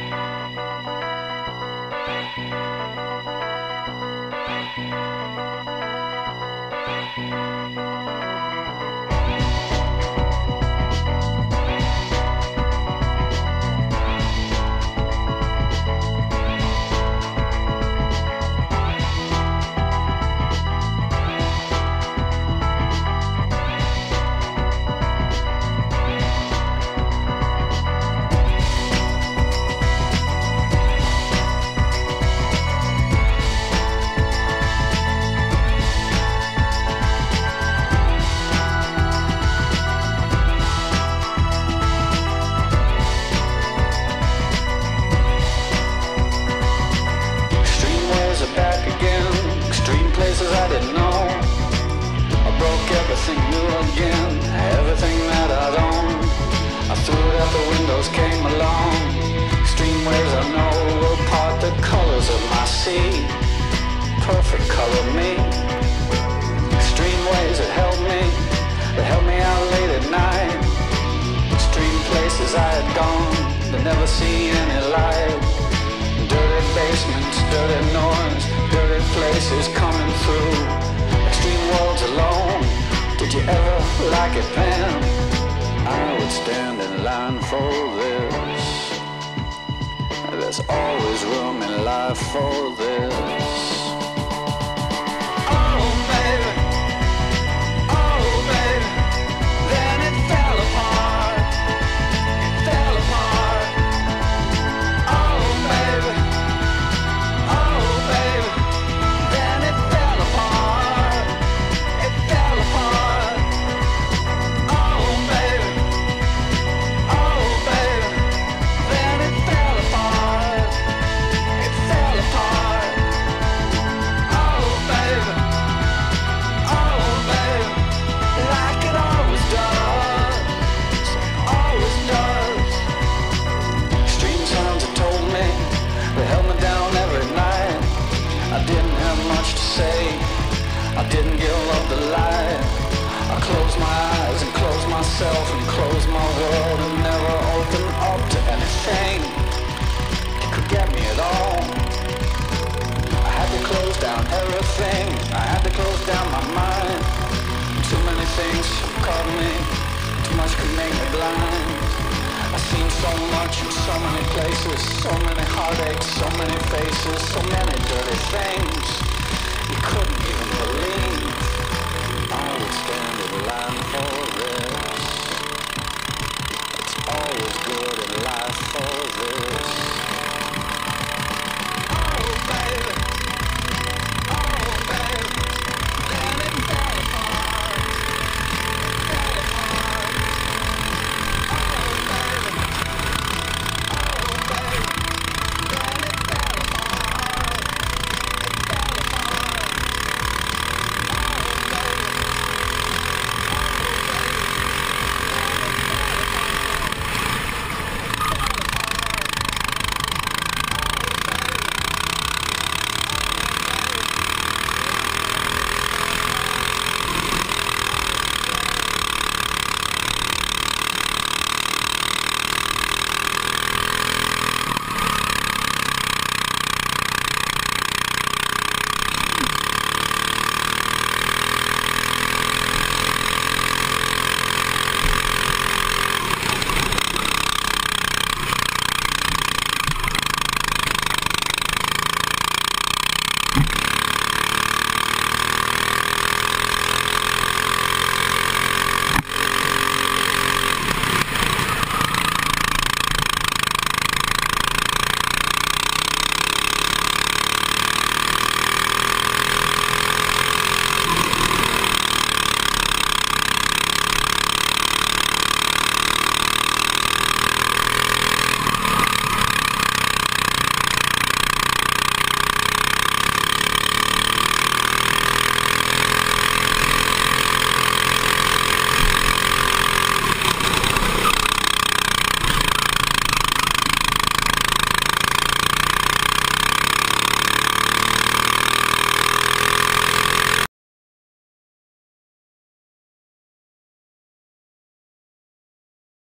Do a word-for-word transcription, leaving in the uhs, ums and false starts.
Everything new again, everything that I'd owned, I threw it out the windows, came along. Extreme waves I know will part the colors of my sea, perfect color me. Extreme waves that held me, that held me out late at night. Extreme places I had gone, but never seen any light. Dirty basements, dirty noise, dirty places coming through. Extreme worlds alone. Did you ever like it, Pam? I would stand in line for this. There's always room in life for this. Oh, baby. Oh, baby. Then it fell apart. It fell apart. Oh, baby. Oh, baby. Then it fell apart. It fell apart. I didn't give up the light. I closed my eyes and closed myself and closed my world and never opened up to anything that could get me at all. I had to close down everything. I had to close down my mind. Too many things caught me. Too much could make me blind. I've seen so much in so many places, so many heartaches, so many faces, so many dirty things you couldn't even believe. I would stand in line for